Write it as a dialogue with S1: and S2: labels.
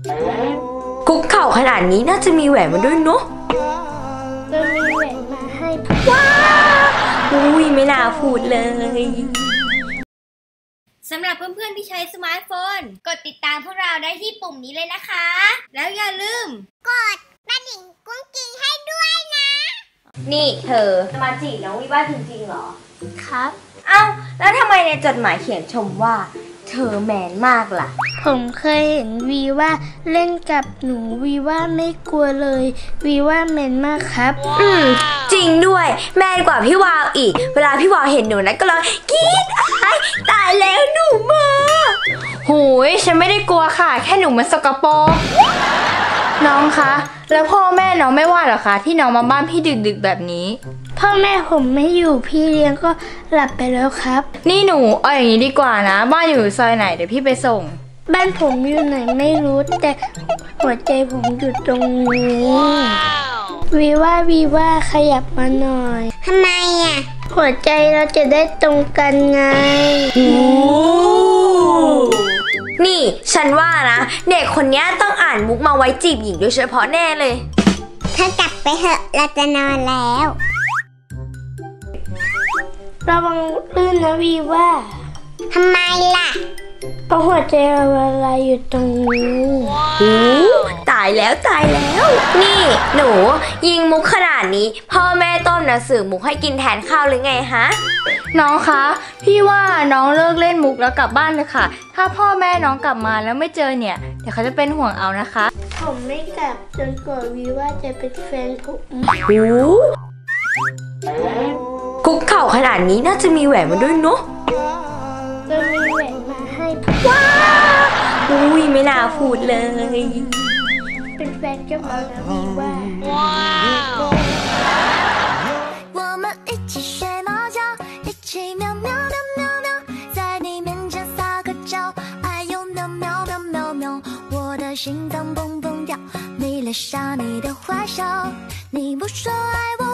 S1: คุกเข่าขนาดนี้น่าจะมีแหวนมาด้วยเนาะ
S2: จะมีแหวนมาให้
S1: ว้าอุ้ยไม่น่าพูดเลย
S3: สำหรับเพื่อนๆที่ใช้สมาร์ทโฟนกดติดตามพวกเราได้ที่ปุ่มนี้เลยนะคะแล้วอย่าลืม
S2: กดกระดิ่งกุ้งกิ้งให้ด้วยนะ
S1: นี่เธอมาจีบน้องวิว่าจริงๆเหรอ
S2: ครับ
S1: เอ้าแล้วทำไมในจดหมายเขียนชมว่าเธอแมนมากล่ะ
S2: ผมเคยเห็นวีว่าเล่นกับหนูวีว่าไม่กลัวเลยวีว่าแมนมากครับ
S1: จริงด้วยแมนกว่าพี่วาวอีกเวลาพี่วาวเห็นหนูนะก็ร้องกรี๊ดตายแล้วหนูมา
S4: โหยฉันไม่ได้กลัวค่ะแค่หนูมันสกปรกน้องคะแล้วพ่อแม่น้องไม่ว่าหรอคะที่น้องมาบ้านพี่ดึกๆแบบนี้
S2: พ่อแม่ผมไม่อยู่พี่เลี้ยงก็หลับไปแล้วครับ
S4: นี่หนูเอาอย่างนี้ดีกว่านะบ้านอยู่ซอยไหนเดี๋ยวพี่ไปส่ง
S2: บ้านผมอยู่ไหนไม่รู้แต่หัวใจผมอยู่ตรงนี้วีว่าขยับมาหน่อยทำไมอ่ะหัวใจเราจะได้ตรงกันไง
S1: นี่ฉันว่านะเด็กคนนี้ต้องอ่านมุกมาไว้จีบหญิงโดยเฉพาะแน่เลย
S2: เธอกลับไปเถอะเราจะนอนแล้วระวังลื่นนะวีว่าทำไมล่ะเพราะหัวใจเราเวลาอยู่ตรงนี้
S1: ตายแล้วนี่หนูยิงมุกขนาดนี้พ่อแม่ต้มหนังสือมุกให้กินแทนข้าวหรือไงฮะ
S4: น้องคะพี่ว่าน้องเลิกเล่นมุกแล้วกลับบ้านเลยค่ะถ้าพ่อแม่น้องกลับมาแล้วไม่เจอเนี่ยเดี๋ยวเขาจะเป็นห่วงเอานะคะ
S2: ผมไม่กลับจนกว่าวีว่าจะเป็นแฟนผม
S1: คุกเข่าขนาดนี้น่าจะมีแหวนมาด้วยเนาะ
S2: จะมีแหวนมาให้
S1: ว้าอุ้ยไม่น่าพูดเลย
S2: เป็นแฟนกับเราแล้ววีว่า
S5: 我们一起睡猫觉，一起喵喵喵喵喵，在你面前撒个娇，哎呦喵喵喵喵喵，我的心脏蹦蹦跳，迷恋上你的坏笑，你不说爱我。